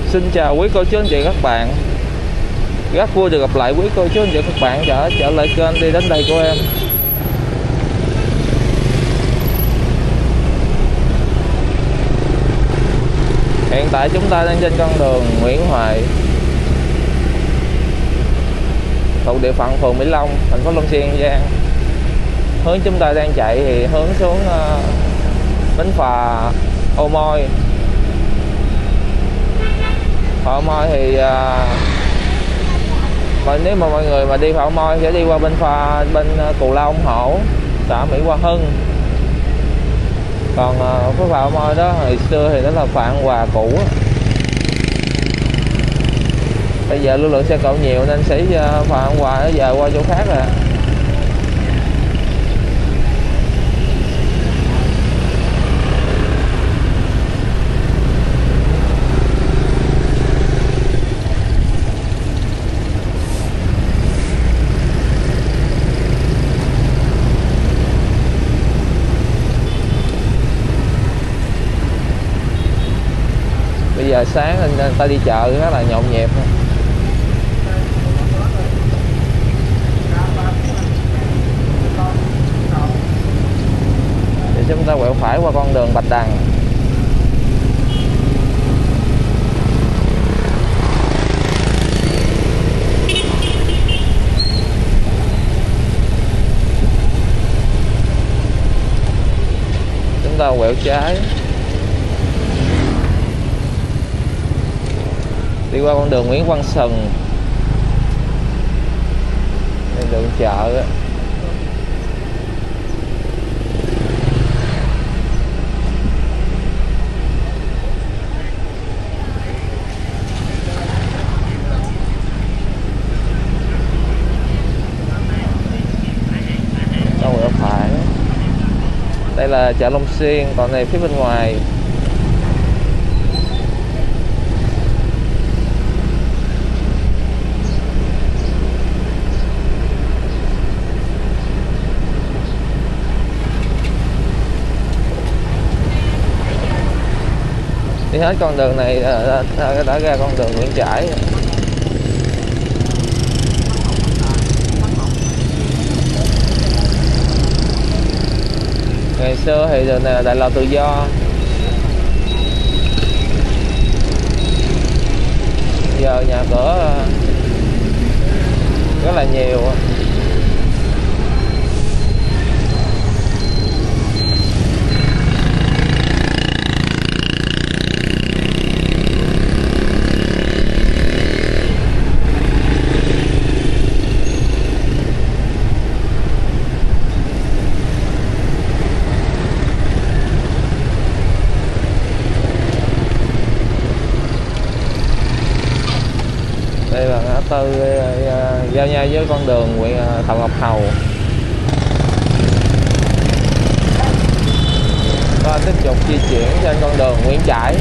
Xin chào quý cô chú anh chị các bạn. Rất vui được gặp lại quý cô chú anh chị các bạn trở lại kênh Đi Đến Đây của em. Hiện tại chúng ta đang trên con đường Nguyễn Huệ, thuộc địa phận phường Mỹ Long, thành phố Long Xuyên, An Giang. Hướng chúng ta đang chạy thì hướng xuống bến phà Ô Môi. Phà Ô Môi thì còn nếu mà mọi người mà đi phà Ô Môi sẽ đi qua bên Cù Lao Ông Hổ, xã Mỹ Hòa Hưng. Còn cái phà Ô Môi đó hồi xưa thì nó là phà An Hòa cũ. Bây giờ lưu lượng xe cộ nhiều nên sẽ phà An Hòa nó giờ qua chỗ khác rồi. Bây giờ sáng nên ta đi chợ rất là nhộn nhịp. Thì chúng ta quẹo phải qua con đường Bạch Đằng. Chúng ta quẹo trái đi qua con đường Nguyễn Văn Sừng, đây đường chợ á. Đâu quẹo phải, đây là chợ Long Xuyên, còn này phía bên ngoài. Đi hết con đường này đã ra con đường Nguyễn Trãi. Ngày xưa thì đường này là đại lộ Tự Do. Giờ nhà cửa rất là nhiều. Đây là ngã tư giao nhau với con đường Phạm Ngọc Hầu. Và tiếp tục di chuyển trên con đường Nguyễn Trãi.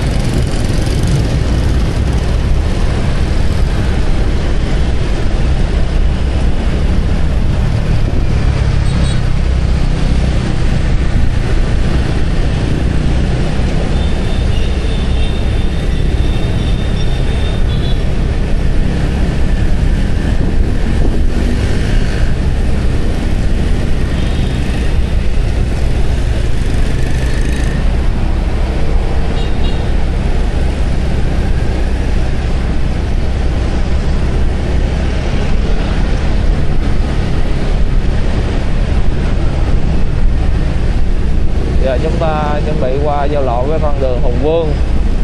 Giờ chúng ta chuẩn bị qua giao lộ với con đường Hùng Vương.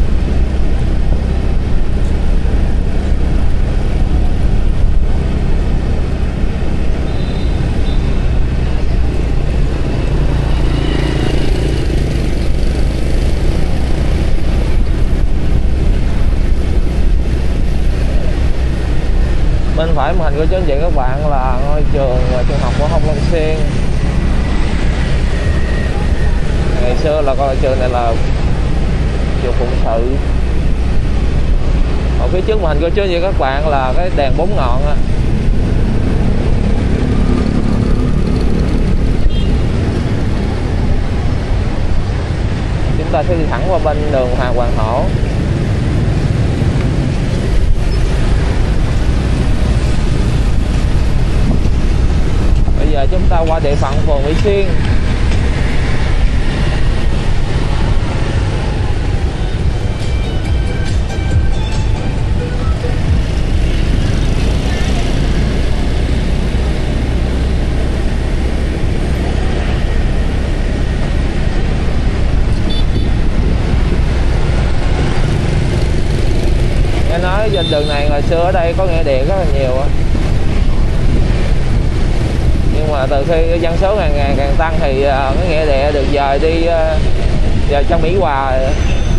Bên phải màn hình của chú anh chị các bạn là ngôi trường trung học phổ thông Long Xuyên. Ngày xưa là con trường này là trường Phụng Sự. Ở phía trước màn hình của chú anh chị các bạn là cái đèn 4 ngọn á. Chúng ta sẽ đi thẳng qua bên đường Hoàng Hổ. giờ chúng ta qua địa phận phường Mỹ Xuyên. Nghe nói trên đường này ngày xưa ở đây có nghĩa điện rất là nhiều á, nhưng mà từ khi dân số ngày càng tăng thì cái nghĩa địa được dời đi vào trong Mỹ Hòa rồi.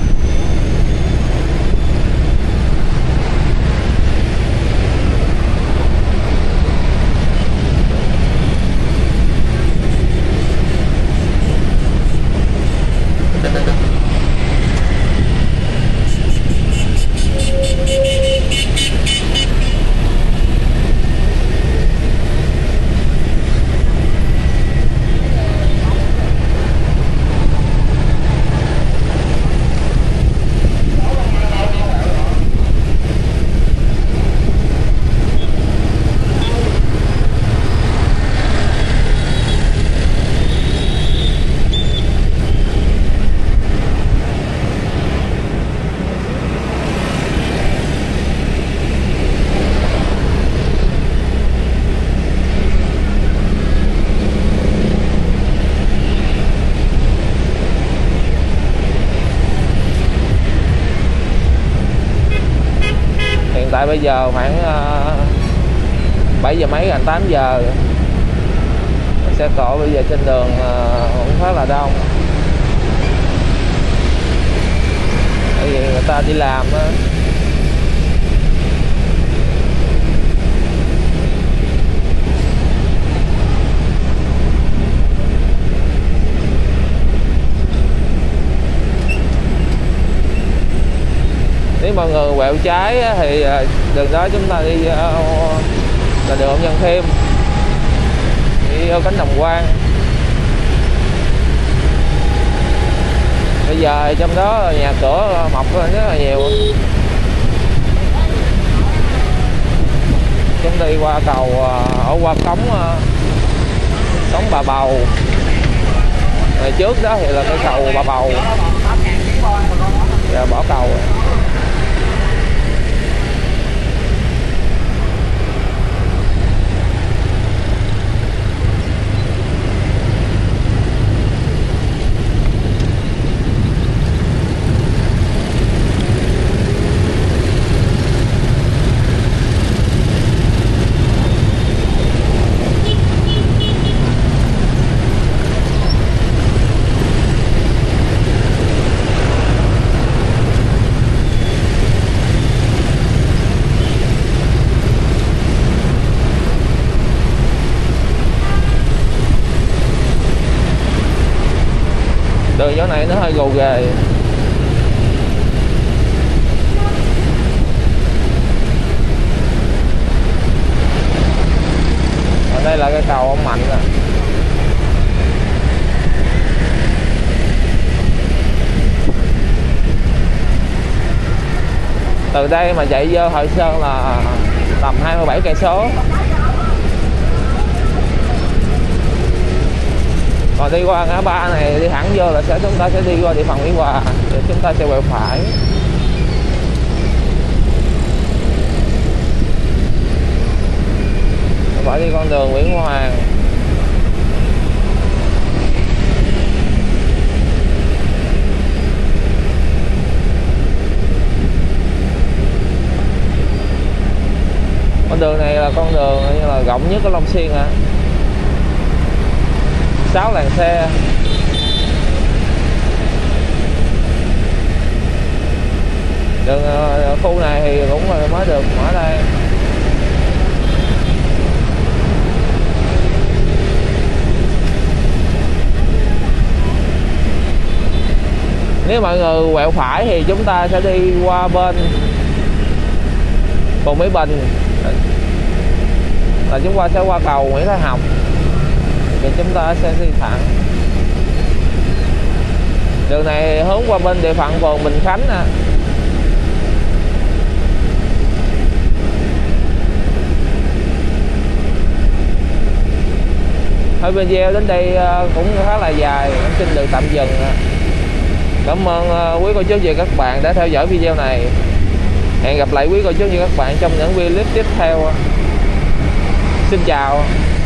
Tại bây giờ khoảng 7 giờ mấy gần 8 giờ, xe cộ bây giờ trên đường cũng khá là đông, bởi vì người ta đi làm á. Nếu mọi người quẹo trái thì đường đó chúng ta đi là đường Ông Văn Khiêm, đi ở cánh Đồng Quang. Bây giờ trong đó nhà cửa mọc lên rất là nhiều. Chúng đi qua cầu ở qua cống Bà Bầu. Ngày trước đó thì là cái cầu Bà Bầu, giờ bỏ cầu rồi. Đường chỗ này nó hơi gồ ghề. Ở đây là cái cầu ông Mạnh nè. Từ đây mà chạy vô Hội Sơn là tầm 27 cây số. Còn đi qua ngã ba này đi thẳng vô là chúng ta sẽ đi qua địa phận Mỹ Hòa, rồi chúng ta sẽ quẹo phải. Phải đi con đường Nguyễn Hoàng. Con đường này là con đường như là rộng nhất ở Long Xuyên hả? 6 làn xe. Đường khu này thì cũng mới được mở đây. Nếu mọi người quẹo phải thì chúng ta sẽ đi qua bên phường Mỹ Bình, là chúng ta sẽ qua cầu Nguyễn Thái Học, thì chúng ta sẽ đi thẳng. Đường này hướng qua bên địa phận phường Bình Khánh nè. Thôi video đến đây cũng khá là dài, em xin được tạm dừng. Cảm ơn quý cô chú anh chị các bạn đã theo dõi video này. Hẹn gặp lại quý cô chú anh chị các bạn trong những video clip tiếp theo. Xin chào.